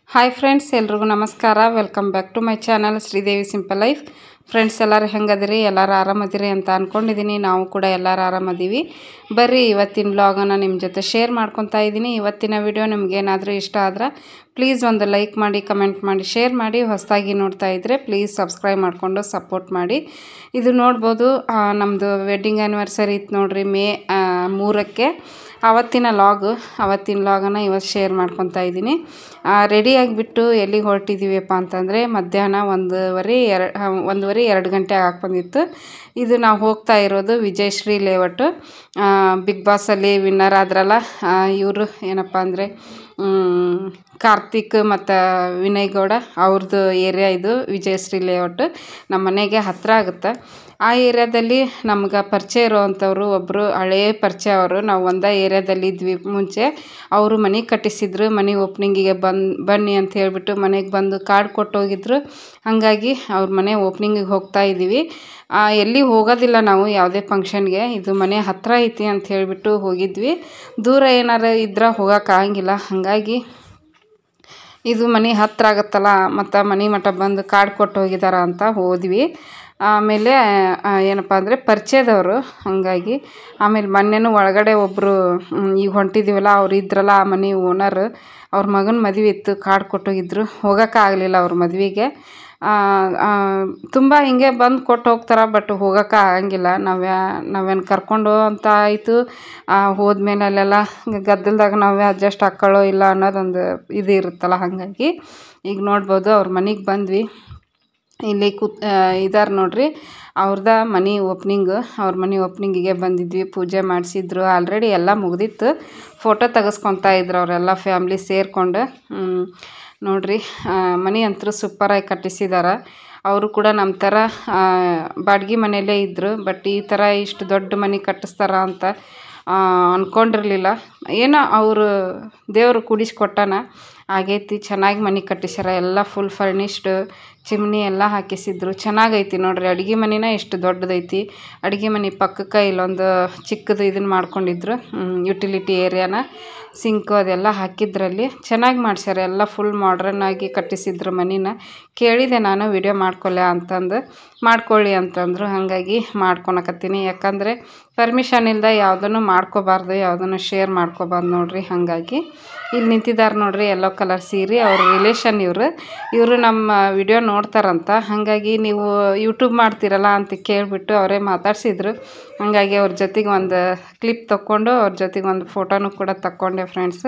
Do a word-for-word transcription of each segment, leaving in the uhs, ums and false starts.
Hi friends, ಎಲ್ರಿಗೂ ನಮಸ್ಕಾರ. Welcome back to my channel Sridevi simple life. Friends, ಎಲ್ಲರೂ ಹೆಂಗದಿರಿ? ಎಲ್ಲರೂ ಆರಾಮದಿರಿ ಅಂತ ಅಂದ್ಕೊಂಡಿದ್ದೀನಿ. ನಾವು ಕೂಡ ಎಲ್ಲರೂ ಆರಾಮದೀವಿ. ಬರ್ರಿ ಇವತ್ತಿನ ವ್ಲಾಗನ್ನು ನಿಮ್ಮ ಜೊತೆ ಶೇರ್ ಮಾಡ್ಕೊತಾ ಇದ್ದೀನಿ. ಇವತ್ತಿನ ವಿಡಿಯೋ ನಿಮಗೇನಾದರೂ ಇಷ್ಟ ಆದ್ರೆ ಪ್ಲೀಸ್ ಒಂದು ಲೈಕ್ ಮಾಡಿ, ಕಮೆಂಟ್ ಮಾಡಿ, ಶೇರ್ ಮಾಡಿ. ಹೊಸದಾಗಿ ನೋಡ್ತಾ ಇದ್ದರೆ ಪ್ಲೀಸ್ ಸಬ್ಸ್ಕ್ರೈಬ್ ಮಾಡಿಕೊಂಡು ಸಪೋರ್ಟ್ ಮಾಡಿ. ಇದು ನೋಡ್ಬೋದು, ನಮ್ಮದು ವೆಡ್ಡಿಂಗ್ ಆ್ಯನಿವರ್ಸರಿ ಇತ್ತು ನೋಡ್ರಿ, ಮೇ ಮೂರಕ್ಕೆ. ಆವತ್ತಿನ ಲಾಗು ಆವತ್ತಿನ ಲಾಗನ್ನು ಇವತ್ತು ಶೇರ್ ಮಾಡ್ಕೊತಾ ಇದ್ದೀನಿ. ರೆಡಿಯಾಗಿಬಿಟ್ಟು ಎಲ್ಲಿಗೆ ಹೊರಟಿದ್ದೀವಪ್ಪ ಅಂತಂದರೆ ಮಧ್ಯಾಹ್ನ ಒಂದೂವರೆ ಎರಡು ಒಂದೂವರೆ ಎರಡು ಗಂಟೆ ಆಗಿ ಬಂದಿತ್ತು. ಇದು ನಾವು ಹೋಗ್ತಾ ಇರೋದು ವಿಜಯಶ್ರೀ ಲೇಔಟು. ಬಿಗ್ ಬಾಸಲ್ಲಿ ವಿನ್ನರ್ ಆದ್ರಲ್ಲ ಇವರು, ಏನಪ್ಪ ಅಂದರೆ ಕಾರ್ತಿಕ್ ಮತ್ತು ವಿನಯ್ ಗೌಡ ಅವ್ರದ್ದು ಏರಿಯಾ ಇದು ವಿಜಯಶ್ರೀ ಲೇಔಟು. ನಮ್ಮ ಮನೆಗೆ ಹತ್ತಿರ ಆಗುತ್ತೆ. ಆ ಏರಿಯಾದಲ್ಲಿ ನಮ್ಗೆ ಪರಿಚಯ ಇರೋವಂಥವ್ರು ಒಬ್ಬರು ಹಳೆಯ ಪರಿಚಯ ಅವರು. ನಾವು ಒಂದೇ ಏರಿಯಾದಲ್ಲಿ ಇದ್ವಿ ಮುಂಚೆ. ಅವರು ಮನೆ ಕಟ್ಟಿಸಿದ್ರು. ಮನೆ ಓಪ್ನಿಂಗಿಗೆ ಬಂದು ಬನ್ನಿ ಅಂತ ಹೇಳಿಬಿಟ್ಟು ಮನೆಗೆ ಬಂದು ಕಾರ್ಡ್ ಕೊಟ್ಟು ಹೋಗಿದ್ರು. ಹಾಗಾಗಿ ಅವ್ರ ಮನೆ ಓಪ್ನಿಂಗಿಗೆ ಹೋಗ್ತಾ ಇದ್ದೀವಿ. ಎಲ್ಲಿ ಹೋಗೋದಿಲ್ಲ ನಾವು ಯಾವುದೇ ಫಂಕ್ಷನ್ಗೆ. ಇದು ಮನೆ ಹತ್ತಿರ ಐತಿ ಅಂತ ಹೇಳಿಬಿಟ್ಟು ಹೋಗಿದ್ವಿ. ದೂರ ಏನಾರು ಇದ್ರೆ ಹೋಗೋಕ್ಕಾಗಂಗಿಲ್ಲ. ಹಾಗಾಗಿ ಇದು ಮನೆ ಹತ್ತಿರ ಆಗುತ್ತಲ್ಲ, ಮತ್ತು ಮನೆ ಮಠ ಬಂದು ಕಾರ್ಡ್ ಕೊಟ್ಟು ಹೋಗಿದಾರ ಅಂತ ಹೋದ್ವಿ. ಆಮೇಲೆ ಏನಪ್ಪ ಅಂದರೆ ಪರಿಚಯದವರು, ಹಾಗಾಗಿ ಆಮೇಲೆ ಮೊನ್ನೆನೂ ಒಳಗಡೆ ಒಬ್ಬರು ಈಗ ಹೊಂಟಿದ್ದೀವಲ್ಲ ಅವ್ರು ಇದ್ರಲ್ಲ, ಆ ಮನೆ ಓನರ್, ಅವ್ರ ಮಗನ ಮದುವೆ ಇತ್ತು, ಕಾರ್ಡ್ ಕೊಟ್ಟೋಗಿದ್ರು. ಹೋಗೋಕ್ಕಾಗಲಿಲ್ಲ ಅವ್ರ ಮದುವೆಗೆ. ತುಂಬ ಹಿಂಗೆ ಬಂದು ಕೊಟ್ಟು ಹೋಗ್ತಾರೆ, ಬಟ್ ಹೋಗೋಕೆ ಆಗಂಗಿಲ್ಲ. ನಾವ್ಯಾ ನಾವೇನು ಕರ್ಕೊಂಡು ಅಂತ ಆಯಿತು. ಹೋದ್ಮೇಲೆ ಅಲ್ಲೆಲ್ಲ ಗದ್ದಲ್ದಾಗ ನಾವೇ ಅಡ್ಜಸ್ಟ್ ಹಾಕ್ಕೊಳ್ಳೋ ಇಲ್ಲ ಅನ್ನೋದೊಂದು ಇದು ಇರುತ್ತಲ್ಲ. ಹಾಗಾಗಿ ಈಗ ನೋಡ್ಬೋದು ಅವ್ರ ಮನೆಗೆ ಬಂದ್ವಿ. ಇಲ್ಲಿ ಕೂತ್ ಇದಾರೆ ನೋಡ್ರಿ, ಅವ್ರದ ಮನೆ ಓಪ್ನಿಂಗು. ಅವ್ರ ಮನೆ ಓಪ್ನಿಂಗಿಗೆ ಬಂದಿದ್ವಿ. ಪೂಜೆ ಮಾಡಿಸಿದ್ರು. ಆಲ್ರೆಡಿ ಎಲ್ಲ ಮುಗ್ದಿತ್ತು. ಫೋಟೋ ತೆಗೆಸ್ಕೊತಾ ಇದ್ರು ಅವರೆಲ್ಲ ಫ್ಯಾಮ್ಲಿ ಸೇರಿಕೊಂಡು. ನೋಡ್ರಿ, ಮನೆ ಅಂತೂ ಸೂಪರಾಗಿ ಕಟ್ಟಿಸಿದ್ದಾರೆ. ಅವರು ಕೂಡ ನಮ್ಮ ಥರ ಬಾಡಿಗೆ ಮನೆಯಲ್ಲೇ ಇದ್ದರು. ಬಟ್ ಈ ಥರ ಇಷ್ಟು ದೊಡ್ಡ ಮನೆ ಕಟ್ಟಿಸ್ತಾರ ಅಂತ ಅಂದ್ಕೊಂಡಿರಲಿಲ್ಲ. ಏನೋ ಅವರು ದೇವರು ಕೂಡಿಸ್ಕೊಟ್ಟಾನ, ಆಗೈತಿ. ಚೆನ್ನಾಗಿ ಮನೆ ಕಟ್ಟಿಸ್ಯಾರ. ಎಲ್ಲ ಫುಲ್ ಫರ್ನಿಶ್ಡ್, ಚಿಮ್ನಿ ಎಲ್ಲ ಹಾಕಿಸಿದ್ರು. ಚೆನ್ನಾಗೈತಿ ನೋಡ್ರಿ. ಅಡುಗೆ ಮನೆನ ಎಷ್ಟು ದೊಡ್ಡದೈತಿ. ಅಡುಗೆ ಮನೆ ಪಕ್ಕಕ್ಕೆ ಇಲ್ಲೊಂದು ಚಿಕ್ಕದು ಇದನ್ನು ಮಾಡ್ಕೊಂಡಿದ್ರು, ಯುಟಿಲಿಟಿ ಏರಿಯಾನ, ಸಿಂಕು ಅದೆಲ್ಲ ಹಾಕಿದ್ರಲ್ಲಿ. ಚೆನ್ನಾಗಿ ಮಾಡ್ಸ್ಯಾರ. ಎಲ್ಲ ಫುಲ್ ಮಾಡ್ರನ್ ಆಗಿ ಕಟ್ಟಿಸಿದ್ರು ಮನಿನ. ಕೇಳಿದೆ ನಾನು ವಿಡಿಯೋ ಮಾಡ್ಕೊಲ್ಲ ಅಂತಂದು. ಮಾಡ್ಕೊಳ್ಳಿ ಅಂತಂದರು. ಹಾಗಾಗಿ ಮಾಡ್ಕೊಳಕತ್ತೀನಿ. ಯಾಕಂದರೆ ಪರ್ಮಿಷನ್ ಇಲ್ಲದೆ ಯಾವುದನ್ನು ಮಾಡ್ಕೋಬಾರ್ದು, ಯಾವುದನ್ನು ಶೇರ್ ಮಾಡ್ಕೋಬಾರ್ದು ನೋಡ್ರಿ. ಹಾಗಾಗಿ ಇಲ್ಲಿ ನಿಂತಿದ್ದಾರೆ ನೋಡ್ರಿ, ಯೆಲ್ಲೋ ಕಲರ್ ಸೀರೆ. ಅವ್ರ ರಿಲೇಷನ್ ಇವರು ಇವರು ನಮ್ಮ ವಿಡಿಯೋ ನೋಡ್ತಾರಂತ. ಹಾಗಾಗಿ ನೀವು ಯೂಟ್ಯೂಬ್ ಮಾಡ್ತೀರಲ್ಲ ಅಂತ ಕೇಳಿಬಿಟ್ಟು ಅವರೇ ಮಾತಾಡ್ಸಿದ್ರು. ಹಾಗಾಗಿ ಅವ್ರ ಜೊತೆಗೆ ಒಂದು ಕ್ಲಿಪ್ ತಕ್ಕೊಂಡು ಅವ್ರ ಜೊತೆಗೆ ಒಂದು ಫೋಟೋನು ಕೂಡ ತಕ್ಕೊಂಡೆ ಫ್ರೆಂಡ್ಸ್.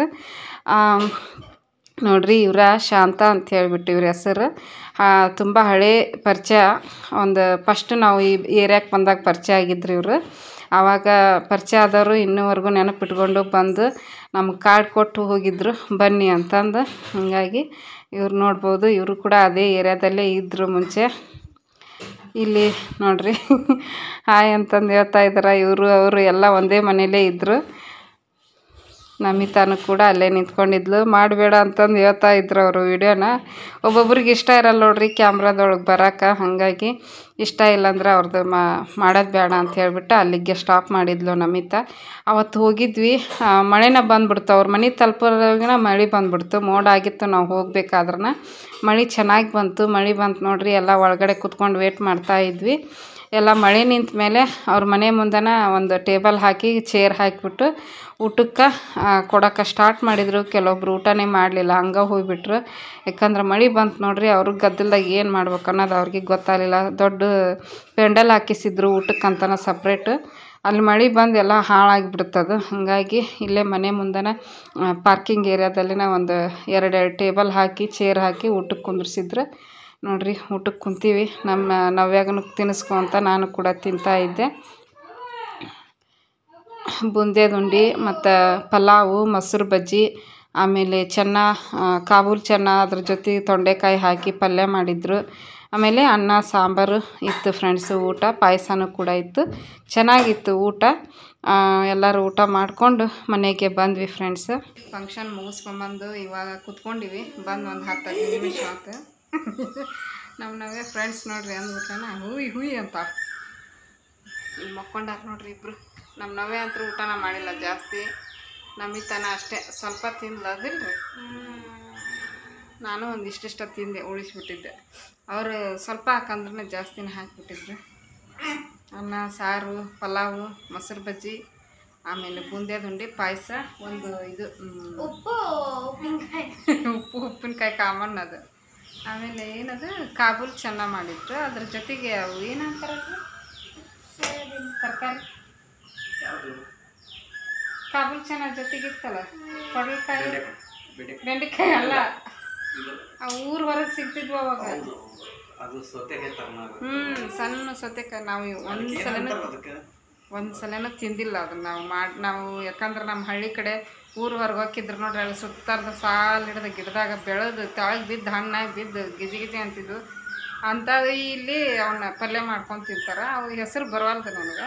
ನೋಡ್ರಿ, ಇವರ ಶಾಂತ ಅಂತ ಹೇಳಿಬಿಟ್ಟು ಇವ್ರ ಹೆಸರು. ತುಂಬ ಹಳೆ ಪರಿಚಯ. ಒಂದು ಫಸ್ಟ್ ನಾವು ಈ ಏರಿಯಾಕ್ಕೆ ಬಂದಾಗ ಪರಿಚಯ ಆಗಿದ್ರು ಇವರು. ಆವಾಗ ಪರಿಚಯ ಆದವರು ಇನ್ನೂವರೆಗೂ ನೆನಪಿಟ್ಕೊಂಡು ಬಂದು ನಮ್ಗೆ ಕಾರ್ಡ್ ಕೊಟ್ಟು ಹೋಗಿದ್ರು, ಬನ್ನಿ ಅಂತಂದು. ಹಾಗಾಗಿ ಇವ್ರು ನೋಡ್ಬೋದು, ಇವರು ಕೂಡ ಅದೇ ಏರಿಯಾದಲ್ಲೇ ಇದ್ದರು ಮುಂಚೆ. ಇಲ್ಲಿ ನೋಡ್ರಿ ಹಾಯ್ ಅಂತಂದು ಹೇಳ್ತಾ ಇದ್ದಾರೆ. ಇವರು ಅವರು ಎಲ್ಲ ಒಂದೇ ಮನೆಯಲ್ಲೇ ಇದ್ದರು. ನಮಿತಾನು ಕೂಡ ಅಲ್ಲೇ ನಿಂತ್ಕೊಂಡಿದ್ಲು. ಮಾಡಬೇಡ ಅಂತಂದು ಹೇಳ್ತಾ ಇದ್ರು ಅವರು ವಿಡಿಯೋನ. ಒಬ್ಬೊಬ್ರಿಗೆ ಇಷ್ಟ ಇರಲ್ಲ ನೋಡ್ರಿ ಕ್ಯಾಮ್ರಾದೊಳಗೆ ಬರೋಕೆ. ಹಾಗಾಗಿ ಇಷ್ಟ ಇಲ್ಲಾಂದ್ರೆ ಅವ್ರದ್ದು ಮಾಡೋದು ಬೇಡ ಅಂತ ಹೇಳ್ಬಿಟ್ಟು ಅಲ್ಲಿಗೆ ಸ್ಟಾಪ್ ಮಾಡಿದ್ಲು ನಮಿತಾ. ಅವತ್ತು ಹೋಗಿದ್ವಿ, ಮಳೆನ ಬಂದುಬಿಡ್ತು. ಅವ್ರ ಮನೆ ತಲುಪೋದ್ರಾಗಿನ ಮಳೆ ಬಂದುಬಿಡ್ತು. ಮೋಡ ಆಗಿತ್ತು ನಾವು ಹೋಗ್ಬೇಕಾದ್ರೆ. ಮಳೆ ಚೆನ್ನಾಗಿ ಬಂತು. ಮಳೆ ಬಂತು ನೋಡ್ರಿ. ಎಲ್ಲ ಒಳಗಡೆ ಕೂತ್ಕೊಂಡು ವೇಟ್ ಮಾಡ್ತಾ ಇದ್ವಿ. ಎಲ್ಲ ಮಳೆ ನಿಂತ ಮೇಲೆ ಅವ್ರ ಮನೆ ಮುಂದೆನ ಒಂದು ಟೇಬಲ್ ಹಾಕಿ ಚೇರ್ ಹಾಕಿಬಿಟ್ಟು ಊಟಕ್ಕೆ ಕೊಡೋಕೆ ಸ್ಟಾರ್ಟ್ ಮಾಡಿದರು. ಕೆಲವೊಬ್ರು ಊಟನೇ ಮಾಡಲಿಲ್ಲ, ಹಂಗೆ ಹೋಗಿಬಿಟ್ರು. ಯಾಕಂದ್ರೆ ಮಳೆ ಬಂತು ನೋಡ್ರಿ. ಅವ್ರಿಗೆ ಗದ್ದಲ್ದಾಗ ಏನು ಮಾಡ್ಬೇಕು ಅನ್ನೋದು ಅವ್ರಿಗೆ ಗೊತ್ತಾಗಲಿಲ್ಲ. ದೊಡ್ಡ ಪೆಂಡಲ್ ಹಾಕಿಸಿದ್ರು ಊಟಕ್ಕಂತನ ಸಪ್ರೇಟು. ಅಲ್ಲಿ ಮಳೆ ಬಂದು ಎಲ್ಲ ಹಾಳಾಗಿಬಿಡ್ತದು. ಹಾಗಾಗಿ ಇಲ್ಲೇ ಮನೆ ಮುಂದೆನ ಪಾರ್ಕಿಂಗ್ ಏರಿಯಾದಲ್ಲಿನ ಒಂದು ಎರಡೆರಡು ಟೇಬಲ್ ಹಾಕಿ ಚೇರ್ ಹಾಕಿ ಊಟಕ್ಕೆ ಕುಂದ್ರಿಸಿದ್ರು. ನೋಡ್ರಿ, ಊಟಕ್ಕೆ ಕುಂತೀವಿ. ನಮ್ಮ ನವ್ಯಾಗನು ತಿನ್ನಿಸ್ಕೊ ಅಂತ ನಾನು ಕೂಡ ತಿಂತಾ ಇದ್ದೆ. ಬುಂದೇದುಂಡಿ ಮತ್ತು ಪಲಾವು, ಮೊಸರು ಬಜ್ಜಿ, ಆಮೇಲೆ ಚೆನ್ನ, ಕಾಬೂಲ್ ಚೆನ್ನ, ಅದ್ರ ಜೊತೆ ತೊಂಡೆಕಾಯಿ ಹಾಕಿ ಪಲ್ಯ ಮಾಡಿದ್ರು. ಆಮೇಲೆ ಅನ್ನ ಸಾಂಬಾರು ಇತ್ತು ಫ್ರೆಂಡ್ಸು. ಊಟ ಪಾಯಸನೂ ಕೂಡ ಇತ್ತು. ಚೆನ್ನಾಗಿತ್ತು ಊಟ. ಎಲ್ಲರೂ ಊಟ ಮಾಡಿಕೊಂಡು ಮನೆಗೆ ಬಂದ್ವಿ ಫ್ರೆಂಡ್ಸ್. ಫಂಕ್ಷನ್ ಮುಗಿಸ್ಕೊಂಬಂದು ಇವಾಗ ಕೂತ್ಕೊಂಡಿವಿ. ಬಂದು ಒಂದು ಹತ್ತು ಹದಿನೈದು ನಿಮಿಷ ಆಯ್ತು. ನಮ್ಮ ನಾವೇ ಫ್ರೆಂಡ್ಸ್ ನೋಡ್ರಿ ಅಂದ್ಬಿಟ್ಟಾನ ಹೂಯ್ ಹೂಯ್ ಅಂತ ಮಕ್ಕೊಂಡಾರ ನೋಡ್ರಿ ಇಬ್ಬರು. ನಮ್ಮ ನವೇ ಅಂತೂ ಊಟನ ಮಾಡಿಲ್ಲ ಜಾಸ್ತಿ. ನಮಿತಾನ ಅಷ್ಟೇ ಸ್ವಲ್ಪ ತಿಂದ್ಲದಿಲ್ರಿ. ನಾನು ಒಂದು ಇಷ್ಟಿಷ್ಟ ತಿಂದೆ, ಉಳಿಸ್ಬಿಟ್ಟಿದ್ದೆ. ಅವರು ಸ್ವಲ್ಪ ಹಾಕಂದ್ರೆ ಜಾಸ್ತಿನೇ ಹಾಕಿಬಿಟ್ಟಿದ್ರು. ಅನ್ನ, ಸಾರು, ಪಲಾವು, ಮೊಸರು ಬಜ್ಜಿ, ಆಮೇಲೆ ಬೂಂದಿಯಾದ ಉಂಡೆ, ಪಾಯಸ, ಒಂದು ಇದು ಉಪ್ಪು ಉಪ್ಪಿನಕಾಯಿ ಉಪ್ಪು ಉಪ್ಪಿನಕಾಯಿ ಕಾಮನ್ ಅದು. ಆಮೇಲೆ ಏನದು ಕಾಬೂಲ್ ಚೆನ್ನ ಮಾಡಿದ್ರು. ಅದ್ರ ಜೊತೆಗೆ ಅವು ಏನಂತಾರೆ ತರಕಾರಿ ಕಾಬೂಲ್ ಚೆನ್ನ ಜೊತೆಗೆ ಇತ್ತಲ್ಲ, ಪಡಲಕಾಯಿ, ಬೆಂಡೆಕಾಯಿ ಅಲ್ಲ, ಆ ಊರ್ ಹೊರಗೆ ಸಿಗ್ತಿದ್ವು ಅವಾಗ. ಹ್ಞೂ ಸಣ್ಣ ಸೌತೆಕಾಯಿ. ನಾವು ಒಂದು ಸಲನೂ ಒಂದು ಸಲನೂ ತಿಂದಿಲ್ಲ ಅದನ್ನು ನಾವು ಮಾಡಿ. ನಾವು ಯಾಕಂದ್ರೆ ನಮ್ಮ ಹಳ್ಳಿ ಕಡೆ ಊರು ಹೊರಗೆ ಹೋಗಿದ್ರು ನೋಡ್ರಿ, ಅಲ್ಲಿ ಸುತ್ತಾರ್ದ ಸಾಲು ಹಿಡ್ದು ಗಿಡದಾಗ ಬೆಳೆದು ತೆಳಗೆ ಬಿದ್ದು ಹಣ್ಣಾಗಿ ಬಿದ್ದು ಗಿಜಿ ಗಿಜಿ ಅಂತಿದ್ವು. ಅಂಥವು ಇಲ್ಲಿ ಅವನ್ನ ಪಲ್ಯ ಮಾಡ್ಕೊಂಡು ತಿಂತಾರೆ. ಅವು ಹೆಸರು ಬರವಲ್ದು ನನಗೆ.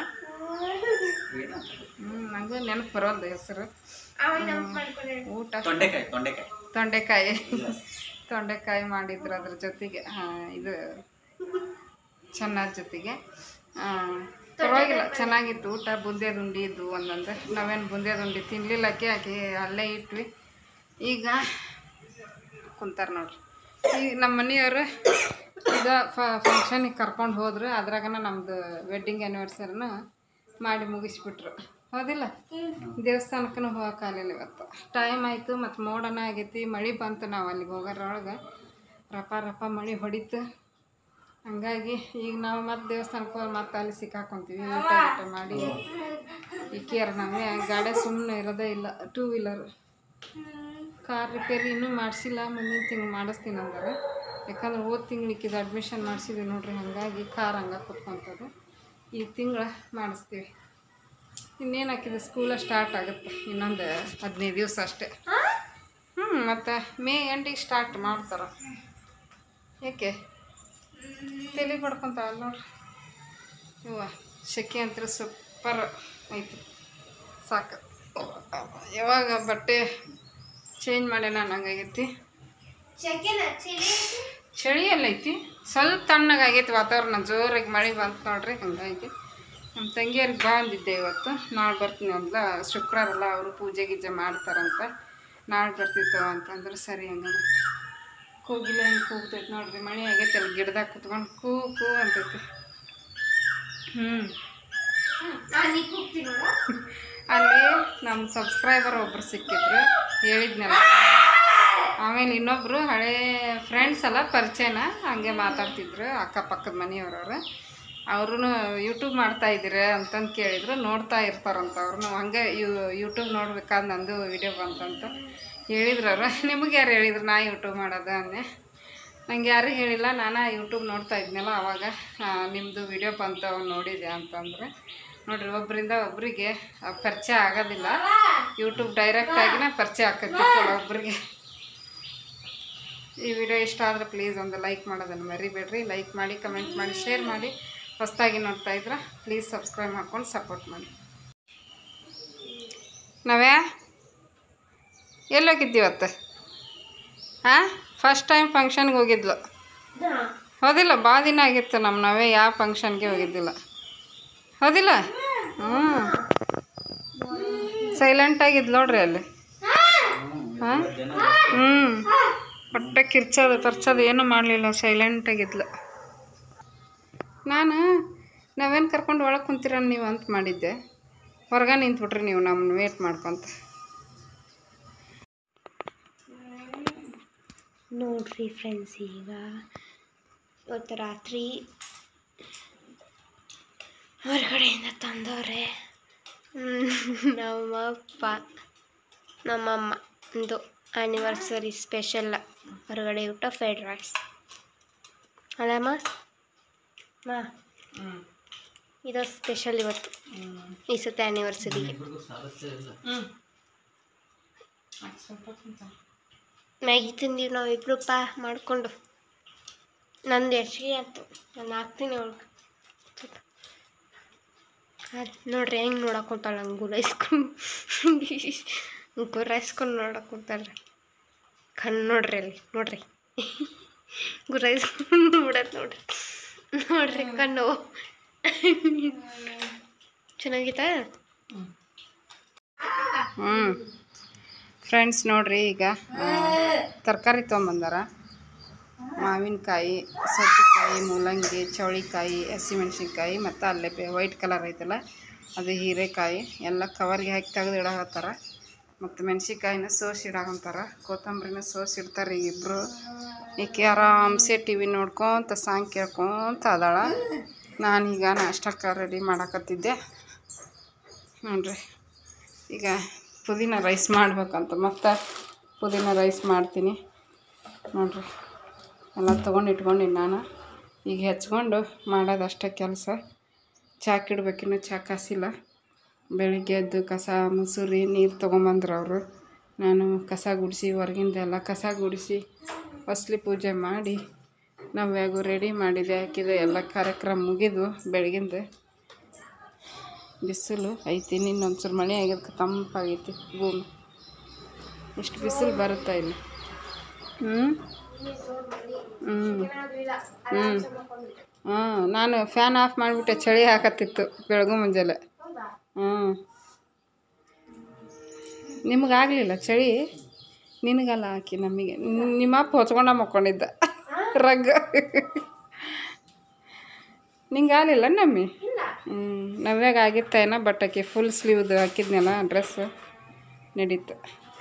ಹ್ಞೂ ನನಗೂ ನೆನಪು ಬರೋಲ್ದು ಹೆಸರು. ಊಟ ತೊಂಡೆಕಾಯಿ ತೊಂಡೆಕಾಯಿ ಮಾಡಿದ್ರು ಅದ್ರ ಜೊತೆಗೆ. ಇದು ಚೆನ್ನಾದ ಜೊತೆಗೆ ಪರವಾಗಿಲ್ಲ, ಚೆನ್ನಾಗಿತ್ತು ಊಟ. ಬೂಂದಿಯಾದ ಉಂಡೆ ಇದ್ವು ಒಂದೊಂದು. ನಾವೇನು ಬೂಂದಿಯಾದ ಉಂಡೆ ತಿನ್ನಲಿಲ್ಲಕ್ಕೆ ಆಕೆ ಅಲ್ಲೇ ಇಟ್ವಿ. ಈಗ ಕುಂತಾರೆ ನೋಡ್ರಿ. ಈಗ ನಮ್ಮ ಮನೆಯವರು ಈಗ ಫಂಕ್ಷನಿಗೆ ಕರ್ಕೊಂಡು ಹೋದ್ರು. ಅದ್ರಾಗನ ನಮ್ಮದು ವೆಡ್ಡಿಂಗ್ ಆ್ಯನಿವರ್ಸರಿನೂ ಮಾಡಿ ಮುಗಿಸ್ಬಿಟ್ರು. ಹೌದಿಲ್ಲ? ದೇವಸ್ಥಾನಕ್ಕೂ ಹೋಗೋಕ್ಕಾಗಲಿಲ್ಲ ಇವತ್ತು. ಟೈಮ್ ಆಯಿತು ಮತ್ತು ಮೋಡನ ಆಗೈತಿ, ಮಳೆ ಬಂತು. ನಾವು ಅಲ್ಲಿಗೆ ಹೋಗೋದ್ರೊಳಗೆ ರಪ ರಪ ಮಳೆ ಹೊಡಿತು. ಹಂಗಾಗಿ ಈಗ ನಾವು ಮತ್ತೆ ದೇವಸ್ಥಾನಕ್ಕೆ ಹೋಗಿ ಮತ್ತೆ ಅಲ್ಲಿ ಸಿಕ್ಕಾಕೊತೀವಿ. ಊಟ ಊಟ ಮಾಡಿ ಈಕೆಯರ್ ನಮಗೆ ಗಾಡಿ ಸುಮ್ಮನೆ ಇರೋದೇ ಇಲ್ಲ. ಟೂ ವೀಲರ್ ಕಾರ್ ರಿಪೇರಿ ಇನ್ನೂ ಮಾಡಿಸಿಲ್ಲ, ಮುಂದಿನ ತಿಂಗಳು ಮಾಡಿಸ್ತೀನಿ ಅಂದ್ರೆ. ಯಾಕಂದ್ರೆ ಹೋದ ತಿಂಗ್ಳಿಕ್ಕಿದು ಅಡ್ಮಿಷನ್ ಮಾಡಿಸಿದ್ವಿ ನೋಡ್ರಿ. ಹಾಗಾಗಿ ಕಾರ್ ಹಂಗೆ ಕುತ್ಕೊತದೆ. ಈ ತಿಂಗಳು ಮಾಡಿಸ್ತೀವಿ. ಇನ್ನೇನು ಹಾಕಿದೆ, ಸ್ಕೂಲ ಸ್ಟಾರ್ಟ್ ಆಗುತ್ತೆ ಇನ್ನೊಂದು ಹದಿನೈದು ದಿವಸ ಅಷ್ಟೇ. ಹ್ಞೂ ಮತ್ತು ಮೇ ಎಂಡಿಗೆ ಸ್ಟಾರ್ಟ್ ಮಾಡ್ತಾರೆ. ಏಕೆ ತಲೆ ಬಡ್ಕೊತಾವಲ್ಲ ನೋಡ್ರಿ ಇವ. ಸೆಕೆ ಅಂತ ಸೂಪರ್ ಐತಿ, ಸಾಕು. ಯಾವಾಗ ಬಟ್ಟೆ ಚೇಂಜ್ ಮಾಡಿ ನಾನು ಹಂಗಾಗೈತಿ. ಚಳಿ ಎಲ್ಲ ಐತಿ, ಸ್ವಲ್ಪ ತಣ್ಣಗಾಗೈತಿ ವಾತಾವರಣ. ಜೋರಾಗಿ ಮಳೆ ಬಂತು ನೋಡ್ರಿ. ಹಂಗಾಗಿ ನಮ್ಮ ತಂಗಿಯರಿಗೆ ಬಾ ಅಂದಿದ್ದೆ ಇವತ್ತು. ನಾಳೆ ಬರ್ತೀನಿ ಅಂದ್ಲ. ಶುಕ್ರವಾರ ಅಲ್ಲ, ಅವರು ಪೂಜೆ ಗೀಜೆ ಮಾಡ್ತಾರಂತ. ನಾಳೆ ಬರ್ತಿತ್ತು ಅಂತಂದ್ರೆ ಸರಿ ಹಂಗ. ಕೂಗಿಲ್ಲ ಹೆಂಗೆ ಕೂಗ್ತೈತೆ ನೋಡ್ರಿ. ಮಳೆ ಆಗೈತೆ ಅಲ್ಲಿ ಗಿಡದಾಗ ಕುತ್ಕೊಂಡು ಕೂ ಕೂ ಅಂತೈತಿ. ಹ್ಞೂ ಅಲ್ಲಿ ನಮ್ಮ ಸಬ್ಸ್ಕ್ರೈಬರ್ ಒಬ್ಬರು ಸಿಕ್ಕಿದ್ರು, ಹೇಳಿದ್ನಲ್ಲ. ಆಮೇಲೆ ಇನ್ನೊಬ್ಬರು ಹಳೇ ಫ್ರೆಂಡ್ಸ್ ಎಲ್ಲ ಪರಿಚಯನ, ಹಂಗೆ ಮಾತಾಡ್ತಿದ್ರು ಅಕ್ಕಪಕ್ಕದ ಮನೆಯವ್ರವ್ರು. ಅವ್ರೂ ಯೂಟ್ಯೂಬ್ ಮಾಡ್ತಾಯಿದ್ದೀರ ಅಂತಂದು ಕೇಳಿದ್ರು. ನೋಡ್ತಾ ಇರ್ತಾರಂತ ಅವ್ರು. ಹಂಗೆ ಯೂ ಯೂಟ್ಯೂಬ್ ನೋಡ್ಬೇಕಾದ್ರೆ ನಂದು ವಿಡಿಯೋ ಬಂತಂತ ಹೇಳಿದ್ರು ಅವರು. ನಿಮಗೆ ಯಾರು ಹೇಳಿದ್ರು ನಾ ಯೂಟ್ಯೂಬ್ ಮಾಡೋದು ಅಂದೆ. ನಂಗೆ ಯಾರೂ ಹೇಳಿಲ್ಲ, ನಾನು ಯೂಟ್ಯೂಬ್ ನೋಡ್ತಾ ಇದ್ನಲ್ಲ ಆವಾಗ ನಿಮ್ಮದು ವಿಡಿಯೋ ಬಂತು, ಅವ್ನು ನೋಡಿದೆ ಅಂತಂದ್ರೆ. ನೋಡಿರಿ, ಒಬ್ಬರಿಂದ ಒಬ್ಬರಿಗೆ ಪರಿಚಯ ಆಗೋದಿಲ್ಲ. ಯೂಟ್ಯೂಬ್ ಡೈರೆಕ್ಟಾಗಿನೇ ಪರಿಚಯ ಆಕೈತಿ ಒಬ್ಬರಿಗೆ. ಈ ವಿಡಿಯೋ ಇಷ್ಟ ಆದರೆ ಪ್ಲೀಸ್ ಒಂದು ಲೈಕ್ ಮಾಡೋದನ್ನು ಮರಿಬೇಡ್ರಿ. ಲೈಕ್ ಮಾಡಿ, ಕಮೆಂಟ್ ಮಾಡಿ, ಶೇರ್ ಮಾಡಿ. ಹೊಸದಾಗಿ ನೋಡ್ತಾ ಇದ್ರೆ ಪ್ಲೀಸ್ ಸಬ್ಸ್ಕ್ರೈಬ್ ಮಾಡ್ಕೊಂಡು ಸಪೋರ್ಟ್ ಮಾಡಿ. ನಾವೇ ಎಲ್ಲಿ ಹೋಗಿದ್ದೀವತ್ತು? ಹಾಂ, ಫಸ್ಟ್ ಟೈಮ್ ಫಂಕ್ಷನ್ಗೆ ಹೋಗಿದ್ಲು. ಹೌದಿಲ್ಲ? ಭಾಳ ದಿನ ಆಗಿತ್ತು ನಮ್ಮ ನಾವೇ ಯಾವ ಫಂಕ್ಷನ್ಗೆ ಹೋಗಿದ್ದಿಲ್ಲ. ಹೌದಿಲ್ಲ? ಹ್ಞೂ ಸೈಲೆಂಟಾಗಿದ್ದು ನೋಡ್ರಿ ಅಲ್ಲಿ. ಹಾಂ ಹ್ಞೂ ಹೊಟ್ಟೆ ಕಿರ್ಚೋದು ಪರ್ಚೋದು ಏನೂ ಮಾಡಲಿಲ್ಲ, ಸೈಲೆಂಟಾಗಿದ್ಲು. ನಾನು ನಾವೇನು ಕರ್ಕೊಂಡು ಒಳಗೆ ಕುಂತೀರ ನೀವು ಅಂತ ಮಾಡಿದ್ದೆ. ಹೊರಗೆ ನಿಂತ್ಬಿಟ್ರಿ ನೀವು ನಮ್ಮನ್ನು ವೇಟ್ ಮಾಡ್ಕೊತ. ನೋಡ್ರಿ ಫ್ರೆಂಡ್ಸ್, ಈಗ ಇವತ್ತು ರಾತ್ರಿ ಹೊರಗಡೆಯಿಂದ ತಂದವ್ರೆ ನಮ್ಮಪ್ಪ ನಮ್ಮಮ್ಮ. ಒಂದು ಆ್ಯನಿವರ್ಸರಿ ಸ್ಪೆಷಲ್ ಹೊರಗಡೆ ಊಟ, ಫ್ರೈಡ್ ರೈಸ್ ಅಲ್ಲಮ್ಮ ಮಾ. ಇದು ಸ್ಪೆಷಲ್ ಇವತ್ತು ಈ ಸತಿ ಆ್ಯನಿವರ್ಸರಿಗೆ. ಮ್ಯಾಗಿ ತಿಂದೀವಿ ನಾವಿಬ್ರು ಪಾ ಮಾಡಿಕೊಂಡು. ನಂದು ಹೆಚ್ಚಿಗೆ ಆಯ್ತು, ನಾನು ಹಾಕ್ತೀನಿ ಅವ್ಳಿಗೆ ಸ್ವಲ್ಪ. ಅದು ನೋಡ್ರಿ ಹೆಂಗೆ ನೋಡಕ್ಕೆ ಕುಂತಾಳೆ, ಹಂಗೆ ಗುರಾಯಿಸ್ಕೊಂಡು ಗುರಾಯಿಸ್ಕೊಂಡು ನೋಡಕ್ಕೆ ಕುಂತಾಳೆ. ಕಣ್ಣು ನೋಡ್ರಿ ಅಲ್ಲಿ, ನೋಡ್ರಿ ಗುರಾಯಿಸ್ಕೊಂಡು ನೋಡೋದು ನೋಡ್ರಿ. ನೋಡ್ರಿ ಕಣ್ಣು ಚೆನ್ನಾಗಿತ್ತಾ? ಹ್ಞೂ ಫ್ರೆಂಡ್ಸ್ ನೋಡ್ರಿ ಈಗ ತರಕಾರಿ ತೊಗೊಂಬಂದಾರ. ಮಾವಿನಕಾಯಿ, ಸೌತೆಕಾಯಿ, ಮೂಲಂಗಿ, ಚೌಳಿಕಾಯಿ, ಹಸಿಮೆಣ್ಸಿನ್ಕಾಯಿ ಮತ್ತು ಅಲ್ಲೇ ವೈಟ್ ಕಲರ್ ಐತಲ್ಲ ಅದು ಹೀರೆಕಾಯಿ ಎಲ್ಲ ಕವರ್ಗೆ ಹಾಕಿ ತೆಗೆದು ಇಡಾಕತ್ತಾರ. ಮತ್ತು ಮೆಣ್ಸಿನ್ಕಾಯಿನ ಸೋಸಿ ಇಡಾಕಂತಾರ, ಕೊತ್ತಂಬರಿನ ಸೋಸಿ ಇಡ್ತಾರೆ. ಇಬ್ಬರು ಈಕೆ ಆರಾಮ್ಸೆ ಟಿ ವಿ ನೋಡ್ಕೊತ ಸಾಂಗ್ ಕೇಳ್ಕೊತ ಅದಾಳ. ನಾನೀಗ ನಾಷ್ಟಕ್ಕೆ ರೆಡಿ ಮಾಡಾಕತ್ತಿದ್ದೆ ನೋಡ್ರಿ. ಈಗ ಪುದೀನ ರೈಸ್ ಮಾಡ್ಬೇಕಂತ ಮತ್ತು ಪುದೀನ ರೈಸ್ ಮಾಡ್ತೀನಿ ನೋಡ್ರಿ. ಎಲ್ಲ ತೊಗೊಂಡು ಇಟ್ಕೊಂಡು ನಾನು ಈಗ ಹೆಚ್ಕೊಂಡು ಮಾಡೋದು ಅಷ್ಟೇ ಕೆಲಸ. ಚಾಕ್ ಇಡ್ಬೇಕಿನ್ನು ಚಾ ಕಾಸಿಲ್ಲ. ಬೆಳಿಗ್ಗೆ ಎದ್ದು ಕಸ ಮುಸುರಿ ನೀರು ತೊಗೊಂಬಂದ್ರು ಅವರು. ನಾನು ಕಸ ಗುಡಿಸಿ ಹೊರಗಿಂದೆಲ್ಲ ಕಸ ಗುಡಿಸಿ ಹೊಸ್ಲಿ ಪೂಜೆ ಮಾಡಿ ನವ್ಯಾಗೂ ರೆಡಿ ಮಾಡಿದೆ, ಹಾಕಿದೆ. ಎಲ್ಲ ಕಾರ್ಯಕ್ರಮ ಮುಗಿದು ಬೆಳಗಿಂದ ಬಿಸಿಲು ಐತಿ. ಇನ್ನೊಂದ್ಸೂರು ಮಳೆ ಆಗಿದ್ದಕ್ಕೆ ತಂಪಾಗೈತಿ ಭೂಮಿ. ಇಷ್ಟು ಬಿಸಿಲು ಬರುತ್ತಾ ಇಲ್ಲ. ಹ್ಞೂ ಹ್ಞೂ ಹ್ಞೂ ಹಾಂ ನಾನು ಫ್ಯಾನ್ ಆಫ್ ಮಾಡಿಬಿಟ್ಟೆ, ಚಳಿ ಹಾಕತ್ತಿತ್ತು ಬೆಳಗು ಮುಂಜಾನೆ. ಹ್ಞೂ ನಿಮಗಾಗಲಿಲ್ಲ ಚಳಿ? ನಿನಗಲ್ಲ ಹಾಕಿ ನಮಗೆ. ನಿಮ್ಮಪ್ಪ ಹೊಚ್ಕೊಂಡ ಮಕ್ಕೊಂಡಿದ್ದ ರಗ್ಗ. ನಿಂಗಾಗಲಿಲ್ಲ ನಮ್ಮಿ? ಹ್ಞೂ ನವ್ಯಾಗ ಆಗಿತ್ತೇನ, ಬಟ್ ಆಕೆ ಫುಲ್ ಸ್ಲೀವ್ದು ಹಾಕಿದ್ನಲ್ಲ ಡ್ರೆಸ್ ನಡೀತು.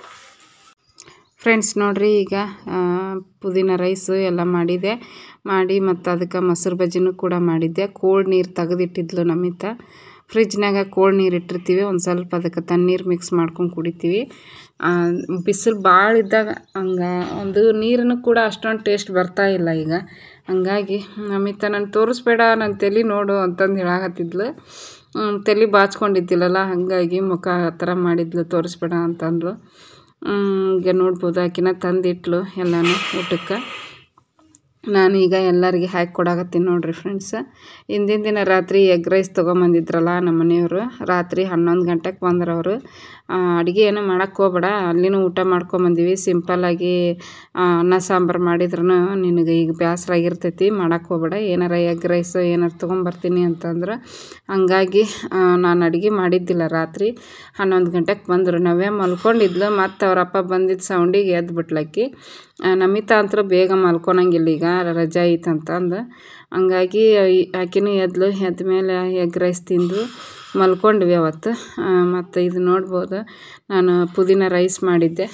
ಫ್ರೆಂಡ್ಸ್ ನೋಡ್ರಿ, ಈಗ ಪುದೀನ ರೈಸು ಎಲ್ಲ ಮಾಡಿದೆ. ಮಾಡಿ ಮತ್ತು ಅದಕ್ಕೆ ಮೊಸರು ಬಜ್ಜಿನೂ ಕೂಡ ಮಾಡಿದ್ದೆ. ಕೋಲ್ಡ್ ನೀರು ತೆಗೆದಿಟ್ಟಿದ್ಲು ನಮಿತ. ಫ್ರಿಜ್ನಾಗ ಕೋಲ್ಡ್ ನೀರು ಇಟ್ಟಿರ್ತೀವಿ, ಒಂದು ಸ್ವಲ್ಪ ಅದಕ್ಕೆ ತಣ್ಣೀರು ಮಿಕ್ಸ್ ಮಾಡ್ಕೊಂಡು ಕುಡಿತೀವಿ. ಬಿಸಿಲು ಭಾಳ ಇದ್ದಾಗ ಹಂಗೆ ಒಂದು ನೀರನ್ನು ಕೂಡ ಅಷ್ಟೊಂದು ಟೇಸ್ಟ್ ಬರ್ತಾಯಿಲ್ಲ ಈಗ. ಹಂಗಾಗಿ ನಮಿತ ನಾನು ತೋರಿಸ್ಬೇಡ, ನನ್ನ ತಲೆ ನೋಡು ಅಂತಂದು ಹೇಳಾಕತ್ತಿದ್ಲು. ತಲೆ ಬಾಚ್ಕೊಂಡಿದ್ದಿಲ್ಲಲ್ಲ, ಹಾಗಾಗಿ ಮುಖ ಆ ಥರ ಮಾಡಿದ್ಲು, ತೋರಿಸ್ಬೇಡ ಅಂತಂದ್ಲು. ಈಗ ನೋಡ್ಬೋದು ಆಕಿನ ತಂದಿಟ್ಲು ಎಲ್ಲನೂ ಊಟಕ್ಕೆ. ನಾನೀಗ ಎಲ್ಲರಿಗೆ ಹಾಕಿ ಕೊಡಾಕತ್ತೀನಿ ನೋಡ್ರಿ ಫ್ರೆಂಡ್ಸ್. ಹಿಂದಿನ ದಿನ ರಾತ್ರಿ ಎಗ್ ರೈಸ್ ತೊಗೊಂಬಂದಿದ್ರಲ್ಲ ನಮ್ಮ ಮನೆಯವರು, ರಾತ್ರಿ ಹನ್ನೊಂದು ಗಂಟೆಗೆ ಬಂದ್ರೆ ಅವರು. ಅಡುಗೆ ಏನೂ ಮಾಡೋಕ್ಕೆ ಹೋಗ್ಬೇಡ, ಅಲ್ಲಿನೂ ಊಟ ಮಾಡ್ಕೊಂಬಂದೀವಿ. ಸಿಂಪಲ್ಲಾಗಿ ಅನ್ನ ಸಾಂಬಾರು ಮಾಡಿದ್ರೂ ನಿನಗೆ ಈಗ ಬೇಸರ ಆಗಿರ್ತೈತಿ, ಮಾಡೋಕ್ಕೆ ಹೋಗ್ಬೇಡ, ಏನಾರ ಎಗ್ ರೈಸು ಏನಾರು ತೊಗೊಂಬರ್ತೀನಿ ಅಂತಂದ್ರೆ. ಹಂಗಾಗಿ ನಾನು ಅಡುಗೆ ಮಾಡಿದ್ದಿಲ್ಲ. ರಾತ್ರಿ ಹನ್ನೊಂದು ಗಂಟೆಗೆ ಬಂದರು. ನಾವೇ ಮಲ್ಕೊಂಡಿದ್ಲು, ಮತ್ತು ಅವ್ರ ಅಪ್ಪ ಬಂದಿದ್ದ ಸೌಂಡಿಗೆ ಎದ್ದು ಬಿಟ್ಲಕ್ಕಿ. ನಮಿತ ಅಂತೂ ಬೇಗ ಮಲ್ಕೊಳಂಗಿಲ್ಲ, ಈಗ ರಜೆ ಐತಂತಂದು. ಹಂಗಾಗಿ ಆಕಿನೂ ಎದ್ಲು. ಎದ್ದ ಮೇಲೆ ಎಗ್ ರೈಸ್ ತಿಂದು ಮಲ್ಕೊಂಡ್ವಿ ಅವತ್ತು. ಮತ್ತು ಇದು ನೋಡ್ಬೋದು, ನಾನು ಪುದೀನ ರೈಸ್ ಮಾಡಿದ್ದೆ.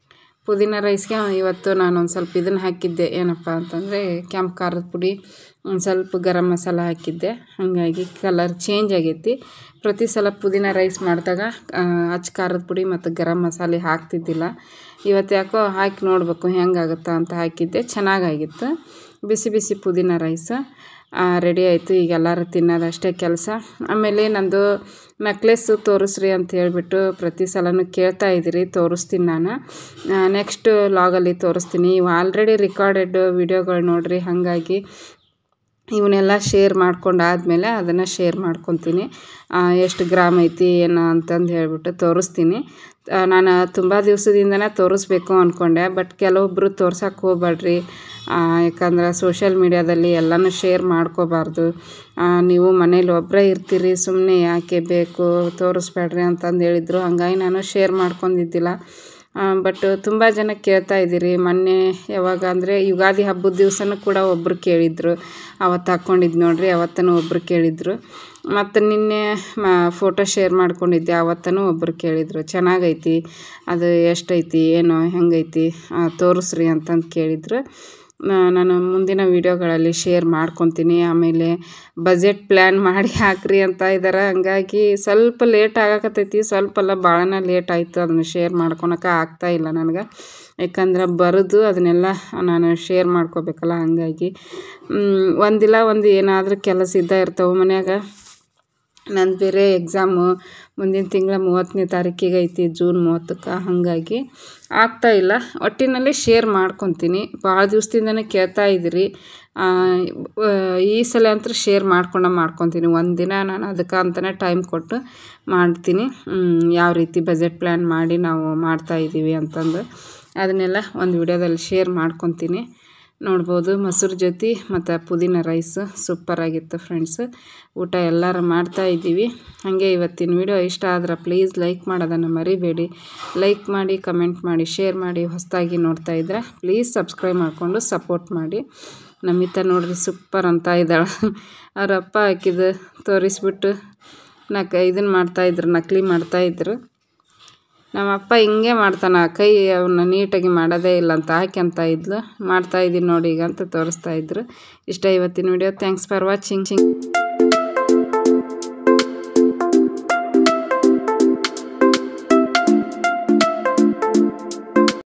ಪುದೀನ ರೈಸ್ಗೆ ಇವತ್ತು ನಾನು ಒಂದು ಸ್ವಲ್ಪ ಇದನ್ನು ಹಾಕಿದ್ದೆ, ಏನಪ್ಪ ಅಂತಂದರೆ ಕೆಂಪು ಖಾರದ ಪುಡಿ, ಒಂದು ಸ್ವಲ್ಪ ಗರಂ ಮಸಾಲ ಹಾಕಿದ್ದೆ. ಹಾಗಾಗಿ ಕಲರ್ ಚೇಂಜ್ ಆಗೈತಿ. ಪ್ರತಿ ಸಲ ಪುದೀನ ರೈಸ್ ಮಾಡಿದಾಗ ಅಚ್ಚ ಖಾರದ ಪುಡಿ ಮತ್ತು ಗರಂ ಮಸಾಲೆ ಹಾಕ್ತಿದ್ದಿಲ್ಲ. ಇವತ್ತು ಯಾಕೋ ಹಾಕಿ ನೋಡಬೇಕು ಹೆಂಗಾಗುತ್ತಾ ಅಂತ ಹಾಕಿದ್ದೆ, ಚೆನ್ನಾಗಾಗಿತ್ತು. ಬಿಸಿ ಬಿಸಿ ಪುದೀನ ರೈಸ್ ರೆಡಿ ಆಯಿತು. ಈಗ ಎಲ್ಲರೂ ತಿನ್ನೋದಷ್ಟೇ ಕೆಲಸ. ಆಮೇಲೆ ನಂದು ನೆಕ್ಲೆಸ್ಸು ತೋರಿಸ್ರಿ ಅಂತ ಹೇಳಿಬಿಟ್ಟು ಪ್ರತಿ ಸಲನೂ ಕೇಳ್ತಾ ಇದ್ದೀರಿ, ತೋರಿಸ್ತೀನಿ ನಾನು. ನೆಕ್ಸ್ಟ್ ಲಾಗಲ್ಲಿ ತೋರಿಸ್ತೀನಿ. ಇವು ಆಲ್ರೆಡಿ ರಿಕಾರ್ಡೆಡ್ ವಿಡಿಯೋಗಳು ನೋಡಿರಿ, ಹಾಗಾಗಿ ಇವನ್ನೆಲ್ಲ ಶೇರ್ ಮಾಡ್ಕೊಂಡು ಆದಮೇಲೆ ಅದನ್ನು ಶೇರ್ ಮಾಡ್ಕೊತೀನಿ. ಎಷ್ಟು ಗ್ರಾಮ್ ಐತಿ ಏನು ಅಂತಂದು ಹೇಳ್ಬಿಟ್ಟು ತೋರಿಸ್ತೀನಿ. ನಾನು ತುಂಬ ದಿವಸದಿಂದನೇ ತೋರಿಸ್ಬೇಕು ಅಂದ್ಕೊಂಡೆ, ಬಟ್ ಕೆಲವೊಬ್ಬರು ತೋರ್ಸೋಕ್ಕೆ ಹೋಗ್ಬೇಡ್ರಿ, ಯಾಕಂದ್ರೆ ಸೋಷಿಯಲ್ ಮೀಡ್ಯಾದಲ್ಲಿ ಎಲ್ಲನೂ ಶೇರ್ ಮಾಡ್ಕೋಬಾರ್ದು. ನೀವು ಮನೇಲಿ ಒಬ್ಬರೇ ಇರ್ತೀರಿ, ಸುಮ್ಮನೆ ಯಾಕೆ ಬೇಕು ತೋರಿಸ್ಬೇಡ್ರಿ ಅಂತಂದು ಹೇಳಿದರು. ಹಂಗಾಗಿ ನಾನು ಶೇರ್ ಮಾಡ್ಕೊಂಡಿದ್ದಿಲ್ಲ. ಬಟ್ ತುಂಬ ಜನ ಕೇಳ್ತಾ ಇದ್ದೀರಿ. ಮೊನ್ನೆ ಯಾವಾಗ ಅಂದರೆ ಯುಗಾದಿ ಹಬ್ಬದ ದಿವಸನೂ ಕೂಡ ಒಬ್ಬರು ಕೇಳಿದ್ರು, ಅವತ್ತು ಹಾಕ್ಕೊಂಡಿದ್ದು ನೋಡಿರಿ, ಅವತ್ತೂ ಒಬ್ಬರು ಕೇಳಿದರು. ಮತ್ತು ನಿನ್ನೆ ಮಾ ಫೋಟೋ ಶೇರ್ ಮಾಡ್ಕೊಂಡಿದ್ದೆ, ಅವತ್ತೂ ಒಬ್ಬರು ಕೇಳಿದರು, ಚೆನ್ನಾಗೈತಿ ಅದು ಎಷ್ಟೈತಿ ಏನು ಹೆಂಗೈತಿ ತೋರಿಸ್ರಿ ಅಂತಂದು ಕೇಳಿದರು. ನಾನು ಮುಂದಿನ ವೀಡಿಯೋಗಳಲ್ಲಿ ಶೇರ್ ಮಾಡ್ಕೊತೀನಿ. ಆಮೇಲೆ ಬಜೆಟ್ ಪ್ಲ್ಯಾನ್ ಮಾಡಿ ಹಾಕ್ರಿ ಅಂತ ಇದ್ದಾರೆ. ಹಂಗಾಗಿ ಸ್ವಲ್ಪ ಲೇಟ್ ಆಗಾಕತ್ತೈತಿ, ಸ್ವಲ್ಪ ಅಲ್ಲ ಭಾಳನೇ ಲೇಟ್ ಆಯಿತು. ಅದನ್ನು ಶೇರ್ ಮಾಡ್ಕೊಳಕ್ಕೆ ಆಗ್ತಾಯಿಲ್ಲ ನನಗೆ, ಯಾಕಂದ್ರೆ ಬರೋದು ಅದನ್ನೆಲ್ಲ ನಾನು ಶೇರ್ ಮಾಡ್ಕೋಬೇಕಲ್ಲ. ಹಾಗಾಗಿ ಒಂದಿಲ್ಲ ಒಂದು ಏನಾದರೂ ಕೆಲಸ ಇದ್ದೇ ಇರ್ತವೆ ಮನ್ಯಾಗ. ನಂದು ಬೇರೆ ಎಕ್ಸಾಮು ಮುಂದಿನ ತಿಂಗಳ ಮೂವತ್ತನೇ ತಾರೀಕಿಗೆ ಐತಿ, ಜೂನ್ ಮೂವತ್ತಕ್ಕೆ. ಹಾಗಾಗಿ ಆಗ್ತಾಯಿಲ್ಲ. ಒಟ್ಟಿನಲ್ಲಿ ಶೇರ್ ಮಾಡ್ಕೊತೀನಿ. ಭಾಳ ದಿವಸದಿಂದನೇ ಕೇಳ್ತಾ ಇದ್ದೀರಿ. ಈ ಸಲ ಅಂತೂ ಶೇರ್ ಮಾಡ್ಕೊಂಡು ಮಾಡ್ಕೊತೀನಿ. ಒಂದಿನ ನಾನು ಅದಕ್ಕೆ ಅಂತಲೇ ಟೈಮ್ ಕೊಟ್ಟು ಮಾಡ್ತೀನಿ, ಯಾವ ರೀತಿ ಬಜೆಟ್ ಪ್ಲ್ಯಾನ್ ಮಾಡಿ ನಾವು ಮಾಡ್ತಾಯಿದ್ದೀವಿ ಅಂತಂದು. ಅದನ್ನೆಲ್ಲ ಒಂದು ವಿಡಿಯೋದಲ್ಲಿ ಶೇರ್ ಮಾಡ್ಕೊತೀನಿ. ನೋಡ್ಬೋದು ಮೊಸರು ಜೊತೆ ಮತ್ತು ಪುದೀನ ರೈಸ್ ಸೂಪರಾಗಿತ್ತು ಫ್ರೆಂಡ್ಸ್. ಊಟ ಎಲ್ಲರೂ ಮಾಡ್ತಾಯಿದ್ದೀವಿ. ಹಾಗೆ ಇವತ್ತಿನ ವಿಡಿಯೋ ಇಷ್ಟ ಆದ್ರೆ ಪ್ಲೀಸ್ ಲೈಕ್ ಮಾಡೋದನ್ನು ಮರಿಬೇಡಿ. ಲೈಕ್ ಮಾಡಿ, ಕಮೆಂಟ್ ಮಾಡಿ, ಶೇರ್ ಮಾಡಿ. ಹೊಸದಾಗಿ ನೋಡ್ತಾ ಇದ್ರೆ ಪ್ಲೀಸ್ ಸಬ್ಸ್ಕ್ರೈಬ್ ಮಾಡಿಕೊಂಡು ಸಪೋರ್ಟ್ ಮಾಡಿ. ನಮಿತಾ ನೋಡ್ರಿ ಸೂಪರ್ ಅಂತ ಇದ್ದಾಳೆ. ಅವ್ರ ಅಪ್ಪ ಹಾಕಿದ್ದು ತೋರಿಸ್ಬಿಟ್ಟು ನಕ ಇದನ್ನು ಮಾಡ್ತಾಯಿದ್ರು, ನಕಲಿ ಮಾಡ್ತಾಯಿದ್ರು. ನಮ್ಮಪ್ಪ ಹಿಂಗೆ ಮಾಡ್ತಾನೆ, ಕೈ ಅವನ್ನ ನೀಟಾಗಿ ಮಾಡೋದೇ ಇಲ್ಲ ಅಂತ ಹಾಕ್ಯಂತ ಇದ್ಲು. ಮಾಡ್ತಾಯಿದ್ದೀನಿ ನೋಡಿ ಈಗ ಅಂತ ತೋರಿಸ್ತಾಯಿದ್ರು. ಇಷ್ಟ ಇವತ್ತಿನ ವಿಡಿಯೋ. Thanks for watching.